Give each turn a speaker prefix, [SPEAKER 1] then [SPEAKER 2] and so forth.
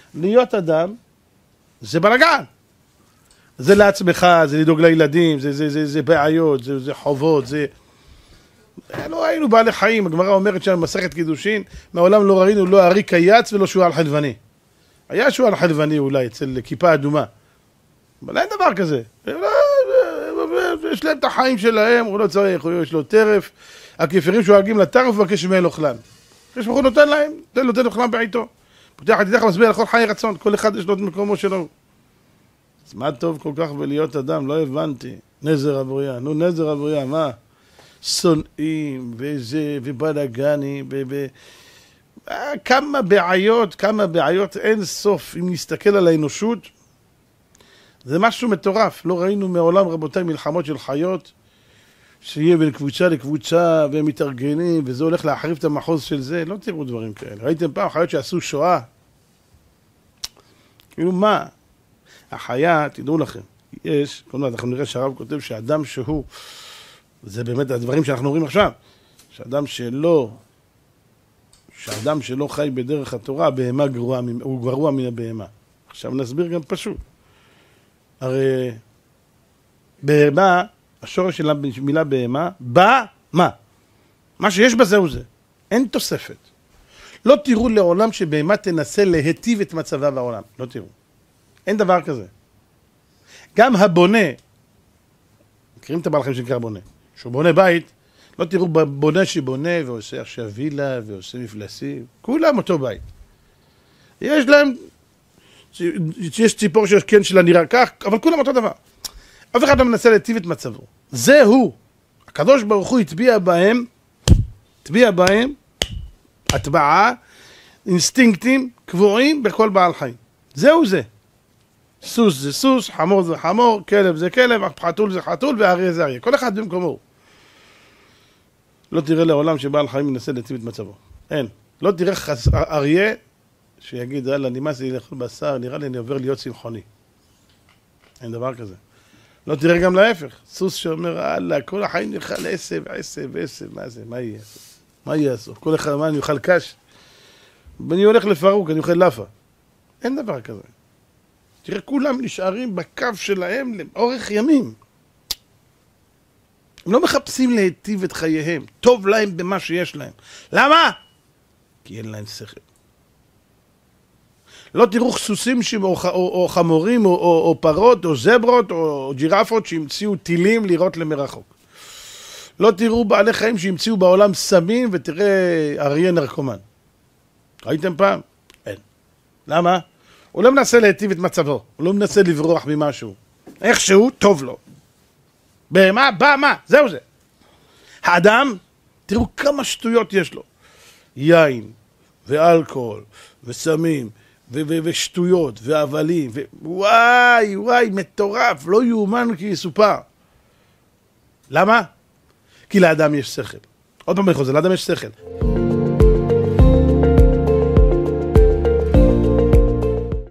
[SPEAKER 1] להיות אדם זה בלגן. זה לעצמך, זה לדאוג לילדים, זה בעיות, זה חובות, זה... לא ראינו בעלי חיים, הגמרא אומרת שם במסכת קידושין, מעולם לא ראינו לא ארי קייץ ולא שועל חלבני. היה שועל חלבני אולי אצל כיפה אדומה, אבל אין דבר כזה. יש להם את החיים שלהם, הוא לא צריך, יש לו טרף, הכפרים שואגים לטרף ובקש ממנו אוכלם. יש בחור נותן להם, נותן אוכלם בעיתו. פותח את ידך מסביר לכל חיי רצון, כל אחד יש לו את מקומו שלו. אז מה טוב כל כך בלהיות אדם? לא הבנתי. נזר הבריאה, נו נזר הבריאה, מה? שונאים וזה, ובלגנים, כמה בעיות אין סוף. אם נסתכל על האנושות, זה משהו מטורף. לא ראינו מעולם רבותיי מלחמות של חיות, שיהיה בין קבוצה לקבוצה, והם מתארגנים, וזה הולך להחריב את המחוז של זה. לא תראו דברים כאלה. ראיתם פעם חיות שעשו שואה? כאילו מה? החיה, תדעו לכם, יש, כלומר, אנחנו נראה שהרב כותב שאדם שהוא, זה באמת הדברים שאנחנו רואים עכשיו, שאדם שלא חי בדרך התורה, בהמה גרוע, הוא גרוע מן הבהמה. עכשיו נסביר גם פשוט. הרי בהמה, השורש של המילה בהמה, מה? מה שיש בזה הוא זה. אין תוספת. לא תראו לעולם שבהמה תנסה להיטיב את מצבה בעולם. לא תראו. אין דבר כזה. גם הבונה, מכירים את הבעל חיים שנקרא בונה, שהוא בונה בית, לא תראו בונה שבונה ועושה עכשיו וילה ועושה מפלסים, כולם אותו בית. יש ציפור שכן שלה נראה כך, אבל כולם אותו דבר. אף אחד לא מנסה להיטיב את מצבו. זהו. הקדוש ברוך הוא הטביע בהם, הטבעה, אינסטינקטים קבועים בכל בעל חיים. זהו זה. סוס זה סוס, חמור זה חמור, כלב זה כלב, חתול זה חתול ואריה זה אריה. כל אחד במקומו. לא תראה לעולם שבעל חיים מנסה להיטיב את מצבו. אין. לא תראה אריה שיגיד, יאללה, נמאס לי לאכול בשר, נראה לי אני עובר להיות צמחוני. אין דבר כזה. לא תראה גם להפך. סוס שאומר, יאללה, כל החיים נאכל עשב, מה זה? מה יהיה הסוף? כל אחד, מה, אני אוכל קש? ואני הולך לפרוק, אני אוכל לאפה. אין דבר כזה. תראה, כולם נשארים בקו שלהם לאורך ימים. הם לא מחפשים להיטיב את חייהם. טוב להם במה שיש להם. למה? כי אין להם שכל. לא תראו סוסים או חמורים או פרות או זברות או ג'ירפות שהמציאו טילים לירות למרחוק. לא תראו בעלי חיים שהמציאו בעולם סמים ותראה אריה נרקומן. ראיתם פעם? אין. למה? הוא לא מנסה להיטיב את מצבו, הוא לא מנסה לברוח ממשהו. איכשהו, טוב לו. בהמה, מה? זהו זה. האדם, תראו כמה שטויות יש לו. יין, ואלכוהול, וסמים, ושטויות, והבלים, וואי, מטורף, לא יאומן כי יסופר. למה? כי לאדם יש שכל. עוד פעם אני חוזר, לאדם יש שכל.